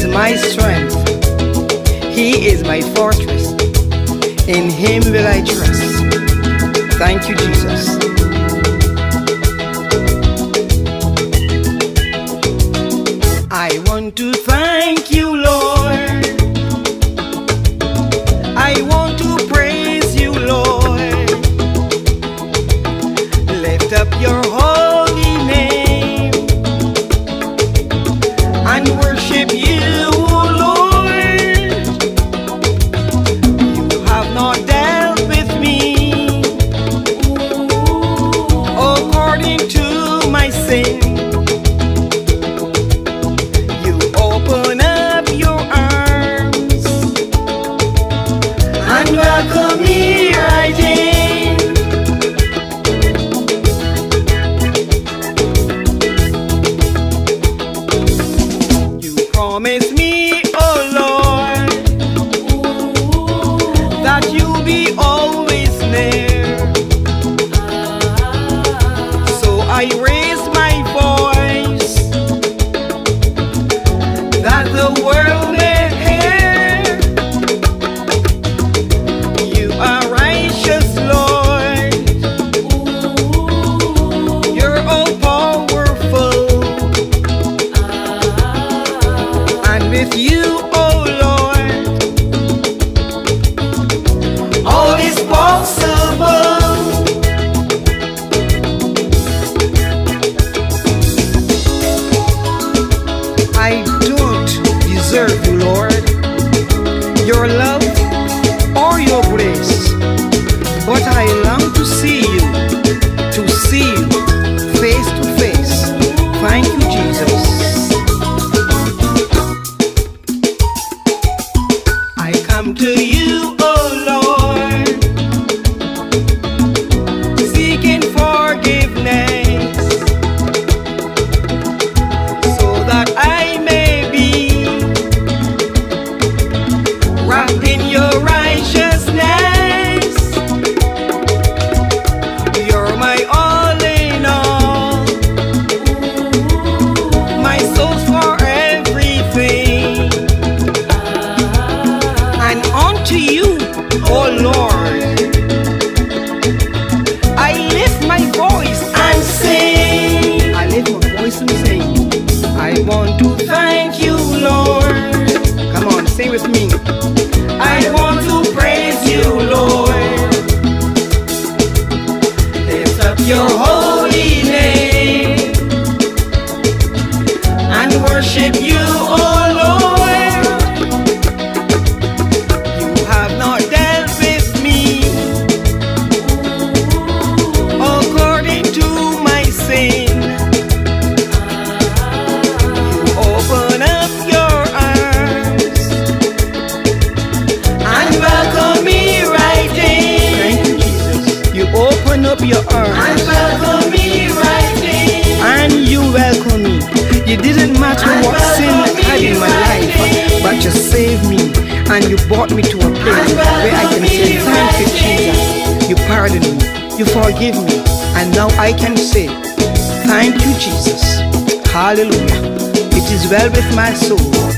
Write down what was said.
is my strength. He is my fortress. In Him will I trust. Thank you, Jesus. I want to thank you, Lord. I want to praise you, Lord. Lift up your holy name and worship you, Lord. You have not dealt with me according to my sin. You open up your arms and welcome me right in. You promise me, oh Lord, that you'll be always near. So I raise my voice that the world may hear. You are righteous, Lord. You're all powerful. And with you, oh Lord, all is possible. I don't deserve you, Lord, your love or your grace, but I long to see you face to face. Thank you, Jesus. I come to you, oh Lord, seeking forgiveness, so that I may be wrapped in your righteousness. You're my all in all, my source for everything. And unto you, oh Lord, I lift my voice and sing. I lift my voice and sing. I want to thank you, Lord. Come on, sing with me. I want to praise you, Lord. Lift up your holy name and worship you, oh Lord. You have not dealt with me according to my sin. You open up your arms and welcome me right in. Thank you, Jesus. You open up your arms and welcome me right in. And you welcome me. It didn't matter what sin I had in my life, but you saved me and you brought me to a place where I can say, thank you, Jesus. You pardoned me, you forgive me, and now I can say, thank you, Jesus. Hallelujah. It is well with my soul.